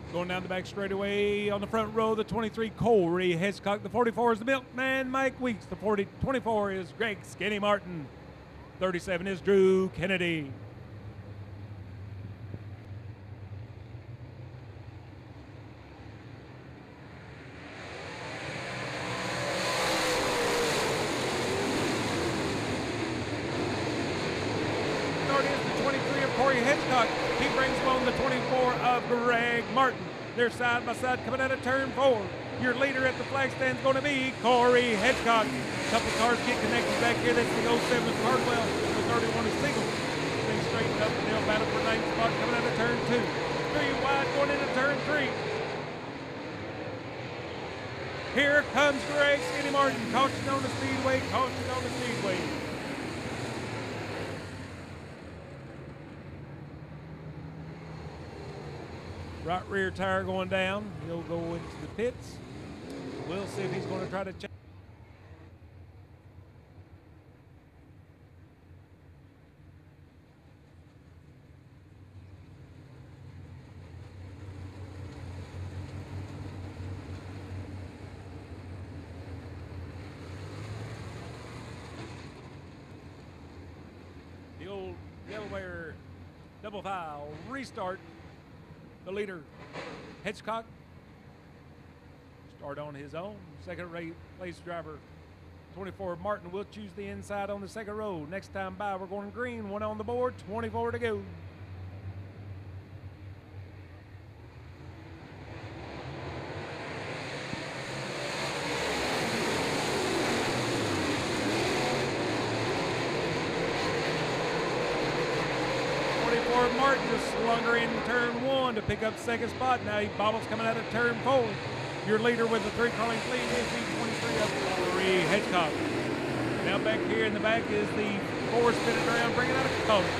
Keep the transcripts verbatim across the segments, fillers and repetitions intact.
Going down the back straightaway on the front row, the twenty-three, Corey Hitchcock. The forty-four is the milkman, Mike Weeks. The forty, twenty-four is Greg Skinny Martin. thirty-seven is Drew Kennedy. twenty-three of Corey Hitchcock. He brings along the twenty-four of Greg Martin. They're side by side coming out of turn four. Your leader at the flag stand is going to be Corey Hitchcock. A couple cars get connected back here. That's the oh seven Cardwell. The thirty-one is Siegel. Things straightened up and they'll battle for ninth spot coming out of turn two. Three wide going into turn three. Here comes Greg Skinny Martin. Caution on the Speedway. Caution on the Speedway. Right rear tire going down. He'll go into the pits. We'll see if he's going to try to check. The old Delaware double file restart. The leader, Hitchcock, start on his own. Second place driver, twenty-four, Martin, will choose the inside on the second row. Next time by, we're going green, one on the board, twenty-four to go. Martin just slung her in turn one to pick up second spot. Now he bobbles coming out of turn four. Your leader with the three car length lead is the twenty-three of Corey Hitchcock. Now back here in the back is the four spinning around, bringing out a color.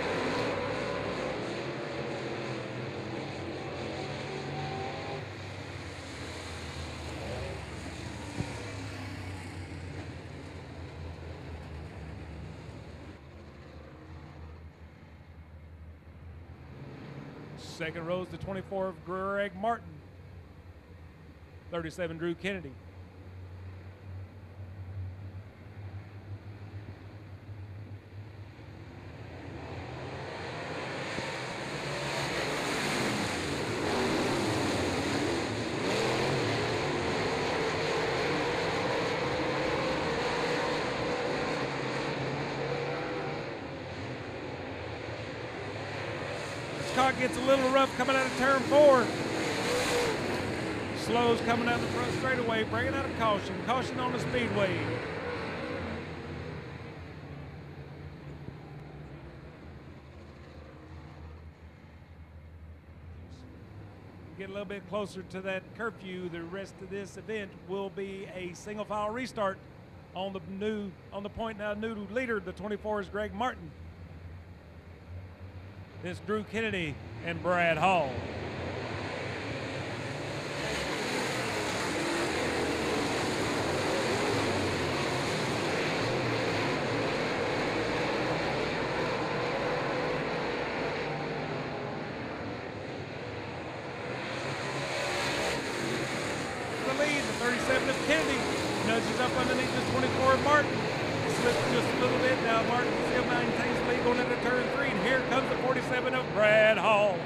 Second row is the twenty-four of Greg Martin. thirty-seven, Drew Kennedy. Car gets a little rough coming out of turn four. Slows coming out the front straightaway, bringing out a caution. Caution on the Speedway. Get a little bit closer to that curfew. The rest of this event will be a single file restart on the new, on the point now new leader. The twenty-four is Greg Martin. This Drew Kennedy and Brad Hall. The lead, the thirty-seven of Kennedy nudges up underneath the twenty-four of Martin. Slips just a little bit. Now Martin still maintains the lead going into turn three. And here comes the forty-seven of Brad Hall.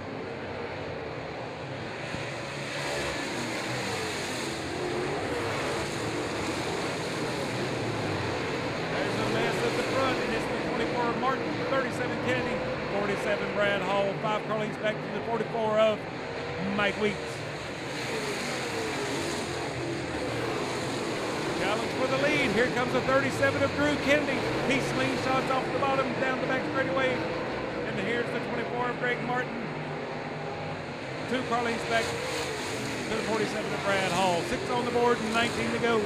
There's a mess at the front, and it's the twenty-four of Martin, thirty-seven Kennedy, forty-seven Brad Hall, five car lengths back to the forty-four of Mike Weeks. Challenge for the lead. Here comes the thirty-seven of Drew Kennedy. He slingshots off the bottom, down the back straightaway. And here's the twenty-four of Greg Martin. Two car lengths back to the forty-seven of Brad Hall. Six on the board and nineteen to go.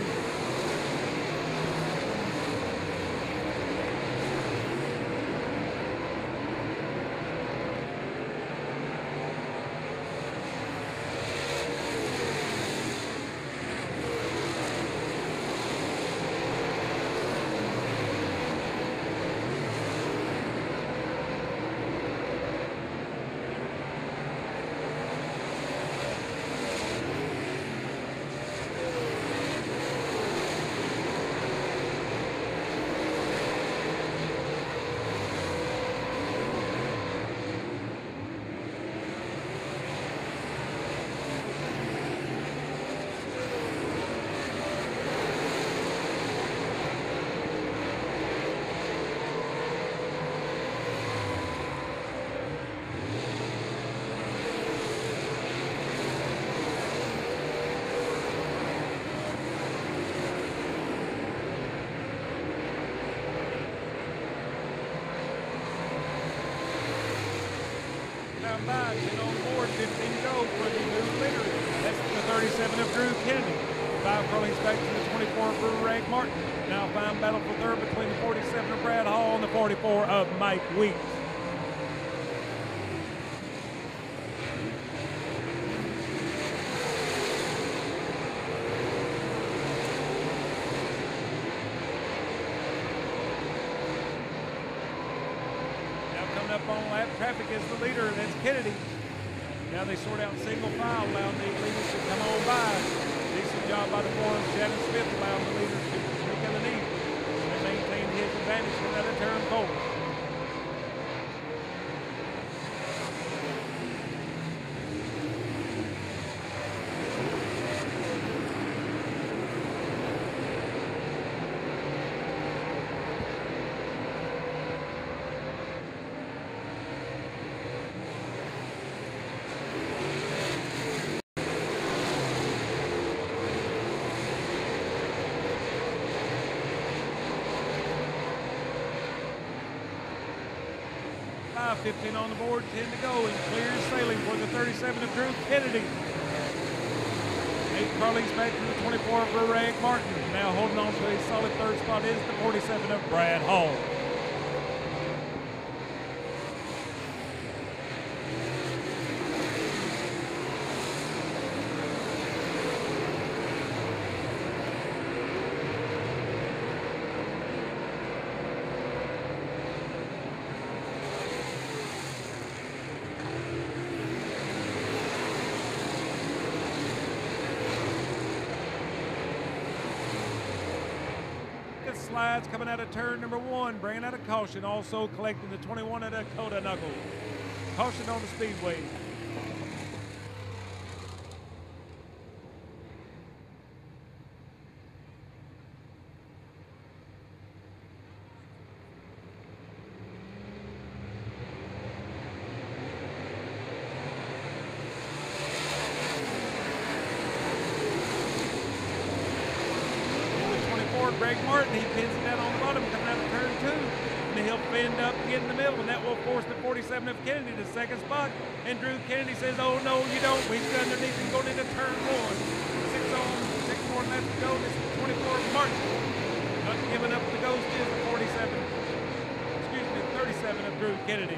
by. ten on the board, fifteen to go for the new leader. That's the thirty-seven of Drew Kennedy. Five furlongs back to the twenty-four for Greg Martin. Now fine battle for third between the forty-seven of Brad Hall and the forty-four of Mike Weeks. Up on lap traffic is the leader, that's Kennedy. Now they sort out single file, allowing the leaders to come on by. Decent job by the forum. Shannon Smith allowing the leaders to sneak underneath and maintain his advantage for another turn forward. fifteen on the board, ten to go, and clear sailing for the thirty-seven of Drew Kennedy. Eight furlongs back to the twenty-four for Greg Martin. Now holding on to a solid third spot is the forty-seven of Brad Hall. Slides coming out of turn number one, bringing out a caution, also collecting the twenty-one of Dakota Knuckles. Caution on the Speedway. Greg Martin, he pins it down on the bottom, coming out of turn two. And he'll fend up and get in the middle, and that will force the forty-seven of Kennedy to second spot. And Drew Kennedy says, oh, no, you don't. We've got underneath and going into turn one. Six on, six more left to go. This is the twenty-four of Martin. Not giving up the ghost is the forty-seven, excuse me, thirty-seven of Drew Kennedy.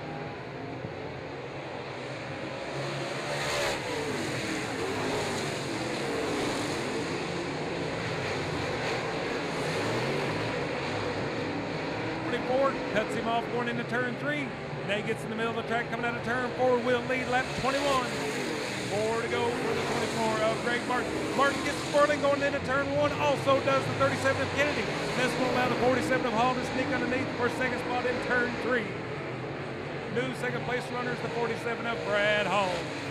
Cuts him off going into turn three. Now he gets in the middle of the track coming out of turn four. Will lead lap twenty-one. Four to go for the twenty-four of Greg Martin. Martin gets swirling going into turn one. Also does the thirty-seven of Kennedy. This will allow the forty-seven of Hall to sneak underneath for second spot in turn three. New second place runners, the forty-seven of Brad Hall.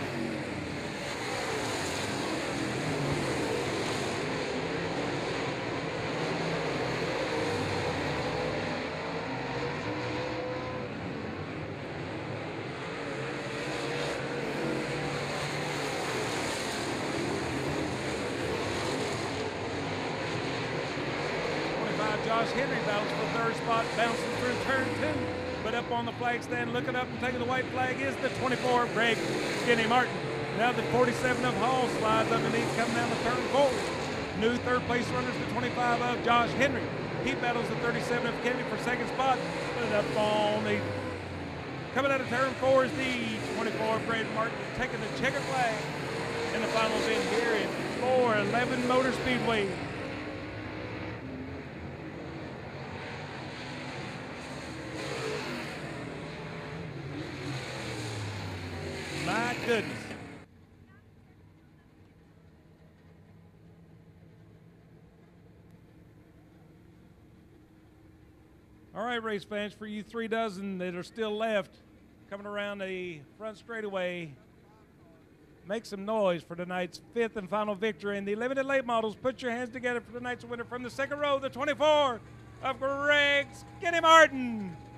Josh Henry battles for third spot, bounces through turn two, but up on the flag stand, looking up and taking the white flag is the twenty-four of Greg Skinny Martin. Now the forty-seven of Hall slides underneath, coming down the turn forward. New third place runners, the twenty-five of Josh Henry. He battles the thirty-seven of Kennedy for second spot, but up on the, coming out of turn four is the twenty-four of Greg Martin, taking the checkered flag. And the final event here at four eleven Motor Speedway. My goodness. All right, race fans, for you three dozen that are still left, coming around the front straightaway, make some noise for tonight's fifth and final victory in the limited late models. Put your hands together for tonight's winner from the second row, the twenty-four of Greg Skinny Martin.